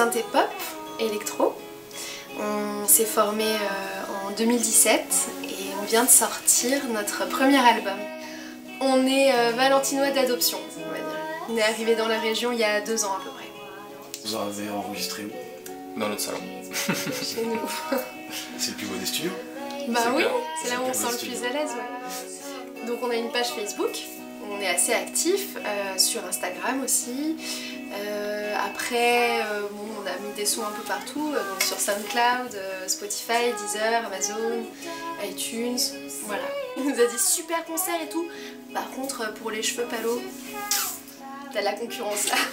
synthé pop, électro. On s'est formé en 2017 et on vient de sortir notre premier album. On est valentinois d'adoption, on va dire. On est arrivé dans la région il y a 2 ans à peu près. Vous en avez enregistré où? Dans notre salon. Chez nous. C'est le plus beau des studios? Bah oui, c'est là où on plus se beau sent le studio. plus à l'aise. Ouais. Donc on a une page Facebook, on est assez actif, sur Instagram aussi. Après, bon, on a mis des sons un peu partout, donc sur SoundCloud, Spotify, Deezer, Amazon, iTunes, voilà. Il nous a dit super concert et tout. Par contre, pour les cheveux Palo, t'as la concurrence là.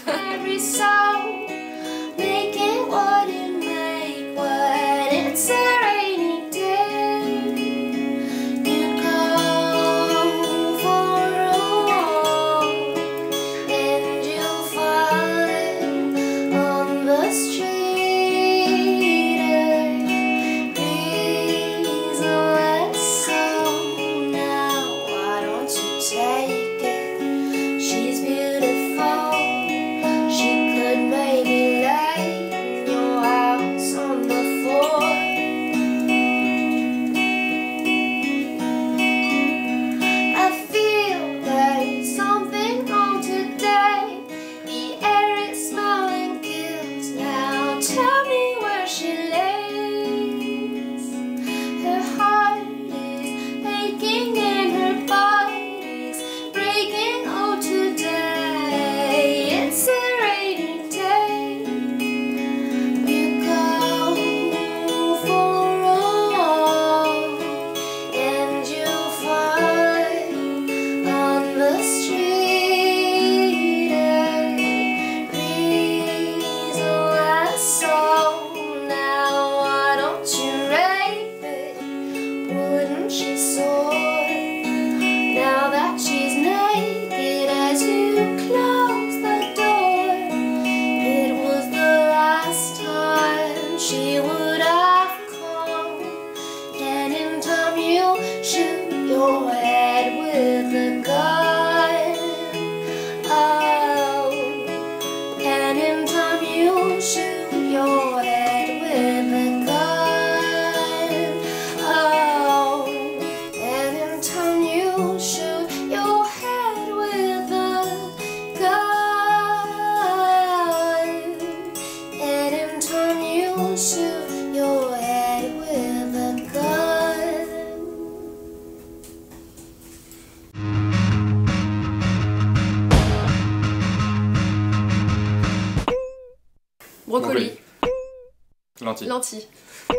Brocoli. Lentilles. Lentilles.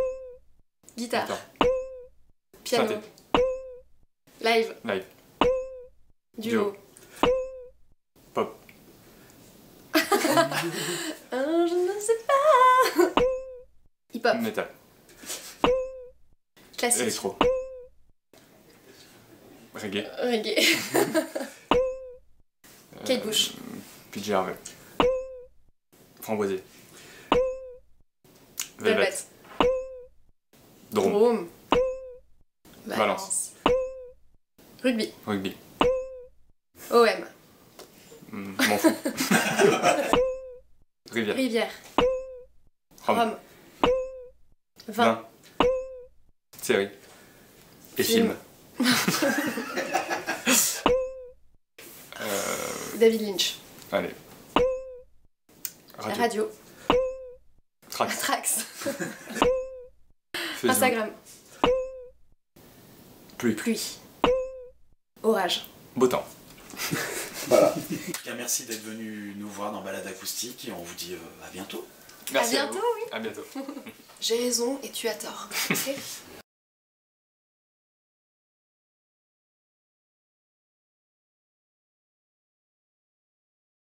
Guitare. Guitare. Piano. Synthé. Live. Live. Duo. Pop. Je ne sais pas. Hip-hop. Metal. Classique. Électro. Reggae. Reggae. Kate Bush. PJ Harvey. Framboisier. Velvet. Drôme. Drôme. Valence. Rugby. Rugby. OM. M'en fous. Rivière. Rivière. Rome. Rome. Vin. Série. Et Film. film. David Lynch. Allez. Radio. Trax. Trax. Facebook. Instagram. Pluie. Pluie. Orage. Beau temps. Voilà. En tout cas, merci d'être venu nous voir dans Balade Acoustique et on vous dit à bientôt. Merci à bientôt, vous. oui. À bientôt. J'ai raison et tu as tort. Ok.